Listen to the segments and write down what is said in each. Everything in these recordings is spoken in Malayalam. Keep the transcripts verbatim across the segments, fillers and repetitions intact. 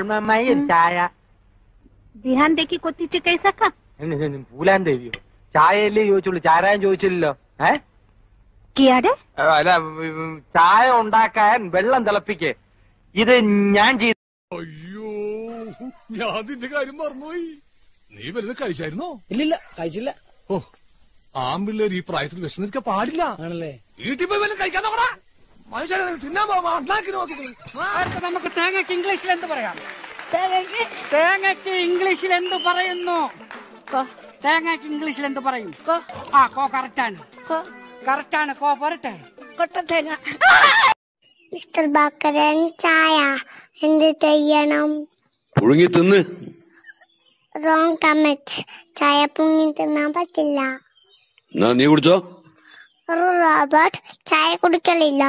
ചായ ധ്യാൻ ദേക്കി കൊത്തിച്ച് കൈസക്ക പൂലാൻ ദേവിയോ ചായയല്ലേ ചോദിച്ചുള്ളൂ ചാരായം ചോദിച്ചില്ലല്ലോ ഏ അല്ല ചായ ഉണ്ടാക്കാൻ വെള്ളം തിളപ്പിക്കേ ഇത് ഞാൻ ചെയ്തു. അയ്യോ ഞാൻ നിന്റെ കാര്യം മറന്നുപോയി. നീ വലുത് കഴിച്ചായിരുന്നോ? ഇല്ലില്ല കഴിച്ചില്ല. ഓ ആമ്പിള്ളേർ ഈ പ്രായത്തിൽ വിഷമിക്കാൻ പാടില്ല ആണല്ലേ. വീട്ടിൽ പോയി വല്ലതും കഴിക്കാൻ നോക്കടാ. മനുഷ്യരെ തിന്നാൻ നോക്കി. നമുക്ക് തേങ്ങയ്ക്ക് ഇംഗ്ലീഷിൽ എന്ത് പറയാം? തേങ്ങയ്ക്ക് ഇംഗ്ലീഷിൽ എന്ത് പറയുന്നു? തേങ്ങയ്ക്ക് ഇംഗ്ലീഷിൽ എന്ത് പറയും? ആ കോ കറക്റ്റാണ് കറക്റ്റാണ് കോ പോരട്ടെ കൊട്ട തേങ്ങ. മിസ്റ്റർ ബക്കരൻ ചായ എന്ത് ചെയ്യണം? പുഴുങ്ങി തിന്ന്. Wrong comment. ചായ പുഴുങ്ങി തിന്നാൻ പറ്റില്ല. നീ കുടിച്ചോ? റോബർട്ട് ചായ കുടിക്കലില്ല.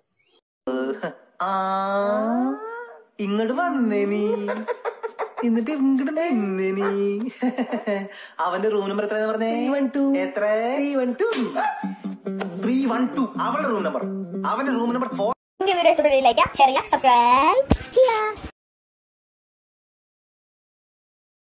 ഇങ്ങോട്ട് വന്നേ നീ എന്നിട്ട് ഇങ്ങോട്ട് നിന്നേ നീ. അവന്റെ റൂം നമ്പർ എത്രയെന്ന് പറഞ്ഞേ? എത്ര? Three one two. അവളുടെ റൂം നമ്പർ. അവന്റെ റൂം നമ്പർ ഫോർ. വീഡിയോ ഇഷ്ടപ്പെട്ടില്ല, ലൈക്ക് ചെയ്യുക, ഷെയർ ചെയ്യുക, സബ്സ്ക്രൈബ് ചെയ്യുക.